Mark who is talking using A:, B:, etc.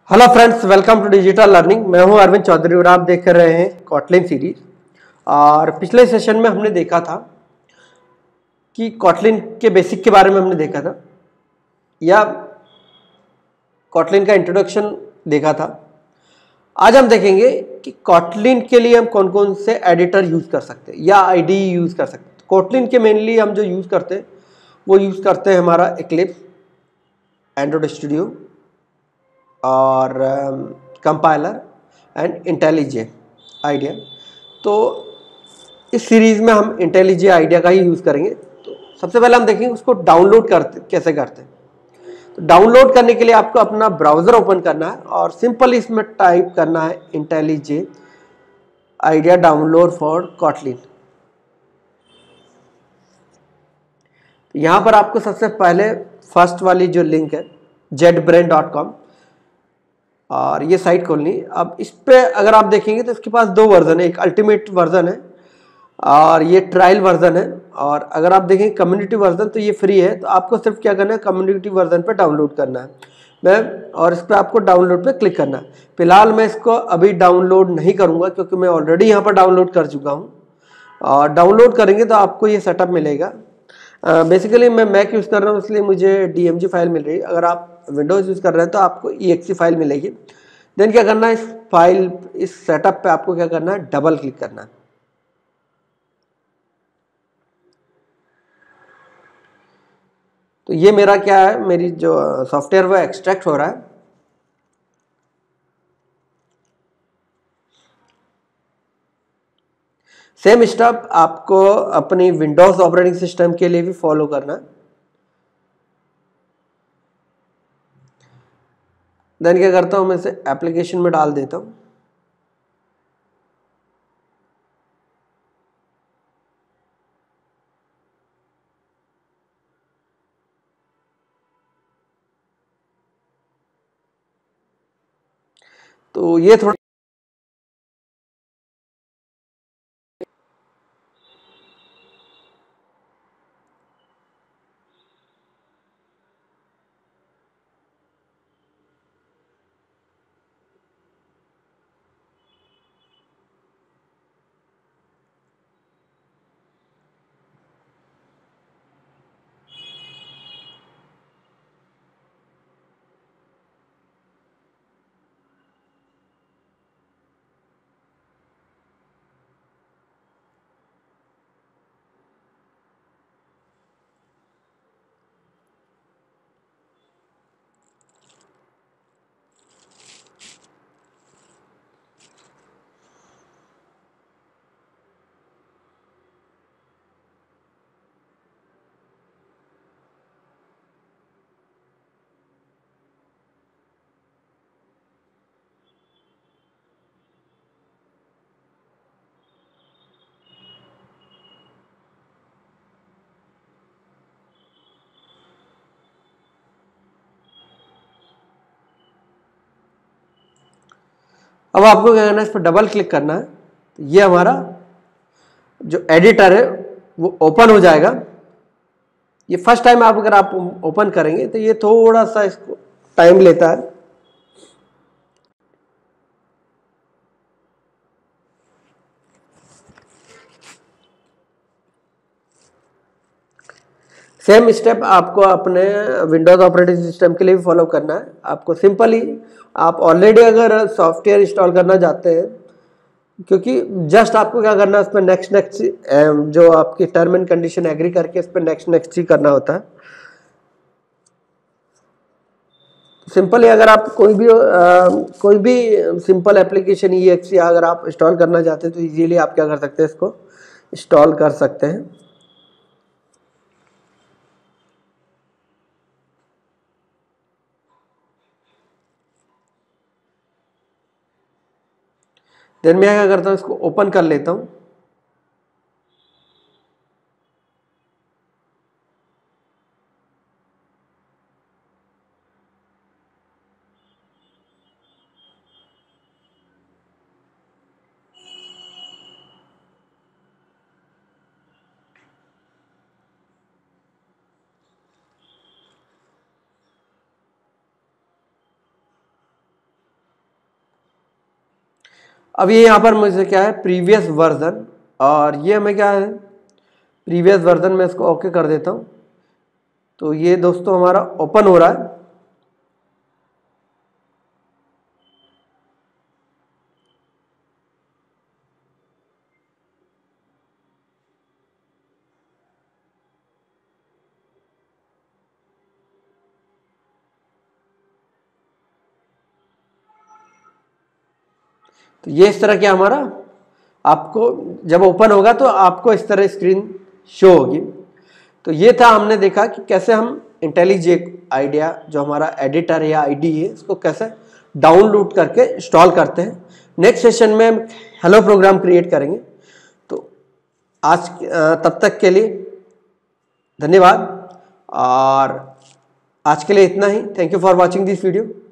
A: Hello friends, welcome to digital learning. मैं हूं अरविंद चौधरी और आप देख रहे हैं कॉटलिन सीरीज। और पिछले सेशन में हमने देखा था कि कॉटलिन के बेसिक के बारे में हमने देखा था, या कॉटलिन का इंट्रोडक्शन देखा था। आज हम देखेंगे कि कॉटलिन के लिए हम कौन कौन से एडिटर यूज कर सकते हैं या आईडी यूज कर सकते हैं। कॉटलिन के मेनली हम जो यूज करते हैं वो यूज करते हैं हमारा एक्लिप्स, एंड्रॉइड स्टूडियो और कंपाइलर एंड इंटेलिजे आइडिया। तो इस सीरीज में हम इंटेलिजे आइडिया का ही यूज़ करेंगे। तो सबसे पहले हम देखेंगे उसको डाउनलोड करते कैसे करते हैं। तो डाउनलोड करने के लिए आपको अपना ब्राउज़र ओपन करना है और सिंपल इसमें टाइप करना है IntelliJ IDEA download for Kotlin. तो यहाँ पर आपको सबसे पहले फर्स्ट वाली जो लिंक है jetbrain.com, और ये साइट खोलनी। अब इस पे अगर आप देखेंगे तो इसके पास दो वर्जन है, एक अल्टीमेट वर्जन है और ये ट्रायल वर्जन है। और अगर आप देखें कम्युनिटी वर्जन तो ये फ्री है। तो आपको सिर्फ क्या करना है, कम्युनिटी वर्जन पे डाउनलोड करना है और इस पर आपको डाउनलोड पे क्लिक करना है। फिलहाल मैं इसको अभी डाउनलोड नहीं करूँगा क्योंकि मैं ऑलरेडी यहाँ पर डाउनलोड कर चुका हूँ। और डाउनलोड करेंगे तो आपको ये सेटअप मिलेगा। बेसिकली मैं मैक यूज़ कर रहा हूँ इसलिए मुझे DMG फाइल मिल रही है। अगर आप विंडोज़ यूज़ कर रहे हैं तो आपको EXE फाइल मिलेगी। देन क्या करना है, इस फाइल इस सेटअप पे आपको क्या करना है, डबल क्लिक करना है। तो ये मेरा क्या है, मेरी जो सॉफ्टवेयर वो एक्सट्रैक्ट हो रहा है। सेम स्टेप आपको अपनी विंडोज ऑपरेटिंग सिस्टम के लिए भी फॉलो करना है। देन क्या करता हूं, मैं इसे एप्लीकेशन में डाल देता हूं। तो ये थोड़ा अब आपको क्या करना है, इस पर डबल क्लिक करना है। तो ये हमारा जो एडिटर है वो ओपन हो जाएगा। ये फर्स्ट टाइम अगर आप ओपन करेंगे तो ये थोड़ा सा इसको टाइम लेता है। सेम स्टेप आपको अपने विंडोज ऑपरेटिंग सिस्टम के लिए भी फॉलो करना है। आपको सिंपली, आप ऑलरेडी अगर सॉफ्टवेयर इंस्टॉल करना चाहते हैं, क्योंकि जस्ट आपको क्या करना है, उस पर नेक्स्ट नेक्स्ट जो आपकी टर्म एंड कंडीशन एग्री करके उस पर नेक्स्ट नेक्स्ट ही करना होता है। सिंपली अगर आप कोई भी सिंपल एप्लीकेशन EXE अगर आप इंस्टॉल करना चाहते हैं तो इजीली आप क्या कर सकते हैं, इसको इंस्टॉल कर सकते हैं। देन मैं क्या करता हूँ, इसको ओपन कर लेता हूँ। अब ये यहाँ पर मुझे क्या है प्रीवियस वर्जन, और ये हमें क्या है प्रीवियस वर्जन में इसको ओके कर देता हूँ। तो ये दोस्तों हमारा ओपन हो रहा है। तो ये इस तरह क्या हमारा आपको जब ओपन होगा तो आपको इस तरह स्क्रीन शो होगी। तो ये था, हमने देखा कि कैसे हम इंटेलिजे आइडिया जो हमारा एडिटर या आईडी है इसको कैसे डाउनलोड करके इंस्टॉल करते हैं। नेक्स्ट सेशन में हम हेलो प्रोग्राम क्रिएट करेंगे। तो आज तब तक के लिए धन्यवाद, और आज के लिए इतना ही। Thank you for watching this video.